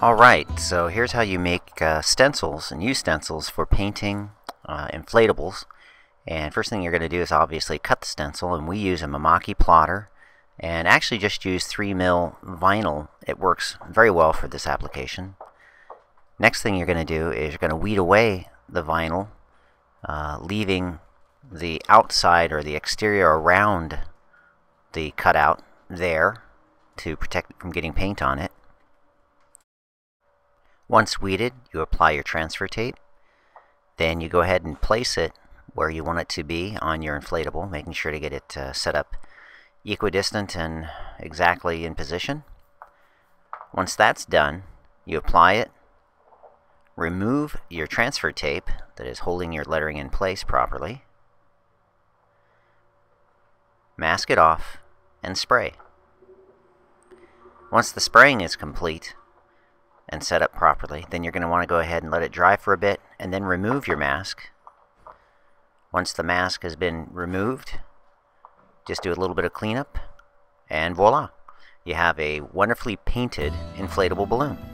Alright, so here's how you make stencils and use stencils for painting inflatables. And first thing you're going to do is obviously cut the stencil, and we use a Mamaki plotter and actually just use 3mm vinyl. It works very well for this application. Next thing you're going to do is you're going to weed away the vinyl, leaving the outside or the exterior around the cutout there to protect it from getting paint on it. Once weeded, you apply your transfer tape. Then you go ahead and place it where you want it to be on your inflatable, making sure to get it set up equidistant and exactly in position. Once that's done, you apply it, remove your transfer tape that is holding your lettering in place properly, mask it off, and spray. Once the spraying is complete and set up properly, then you're going to want to go ahead and let it dry for a bit and then remove your mask. Once the mask has been removed, just do a little bit of cleanup and voila! You have a wonderfully painted inflatable balloon.